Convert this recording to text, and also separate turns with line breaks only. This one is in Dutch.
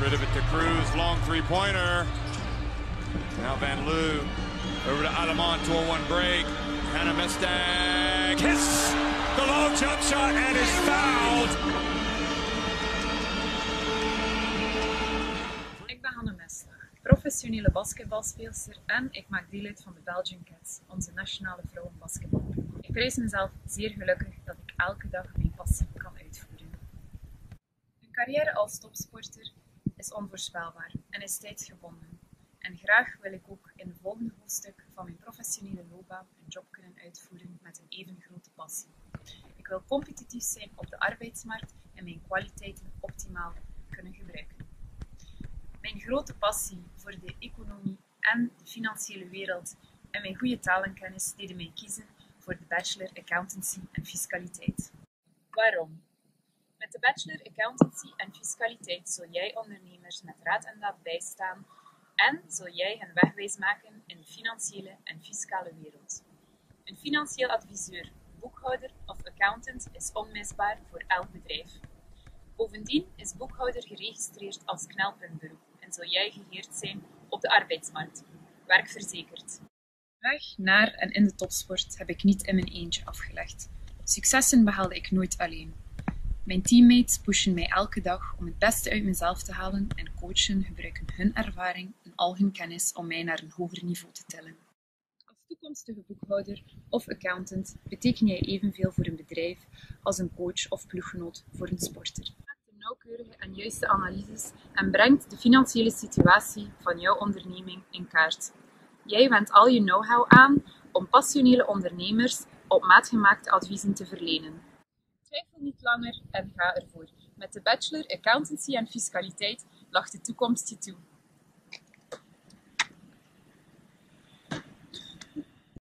rid of it to Cruz, long three-pointer. Now Van Loo over to Alamont, 2-1 break. Hannah Mestag hits the long jump shot and is fouled.
Ik ben Hannah Mestag, professionele basketbalspeelster en ik maak deel uit van de Belgian Cats, onze nationale vrouwenbasketbalploeg. Ik prijs mezelf zeer gelukkig dat ik elke dag mijn passie kan uitvoeren. Een carrière als topsporter is onvoorspelbaar en is tijdsgebonden. En graag wil ik ook in het volgende hoofdstuk van mijn professionele loopbaan een job kunnen uitvoeren met een even grote passie. Ik wil competitief zijn op de arbeidsmarkt en mijn kwaliteiten optimaal kunnen gebruiken. Mijn grote passie voor de economie en de financiële wereld en mijn goede talenkennis deden mij kiezen voor de Bachelor Accountancy en Fiscaliteit. Waarom? Met de Bachelor Accountancy en Fiscaliteit zul jij ondernemers met raad en daad bijstaan en zul jij hen wegwijs maken in de financiële en fiscale wereld. Een financieel adviseur, boekhouder of accountant is onmisbaar voor elk bedrijf. Bovendien is boekhouder geregistreerd als knelpuntberoep en zul jij geheerd zijn op de arbeidsmarkt, werkverzekerd. Weg naar en in de topsport heb ik niet in mijn eentje afgelegd. Successen behaalde ik nooit alleen. Mijn teammates pushen mij elke dag om het beste uit mezelf te halen en coachen gebruiken hun ervaring en al hun kennis om mij naar een hoger niveau te tillen. Als toekomstige boekhouder of accountant beteken jij evenveel voor een bedrijf als een coach of ploeggenoot voor een sporter. Je maakt de nauwkeurige en juiste analyses en brengt de financiële situatie van jouw onderneming in kaart. Jij wendt al je know-how aan om passionele ondernemers op maat gemaakte adviezen te verlenen. Twijfel niet langer en ga ervoor. Met de Bachelor Accountancy en Fiscaliteit lacht de toekomst je toe.